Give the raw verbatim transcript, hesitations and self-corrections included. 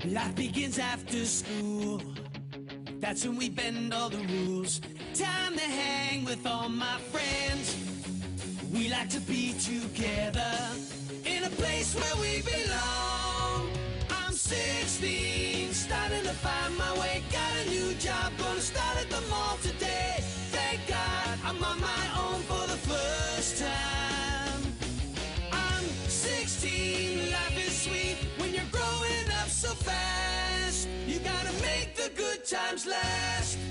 Life begins after school. That's when we bend all the rules. Time to hang with all my friends. We like to be together in a place where we belong. I'm sixteen, starting to find my way. Got a new job, gonna start at the mall today. Thank God I'm on my own for the first time. I'm sixteen, life is sweet when you're growing up so fast. You gotta make the good times last.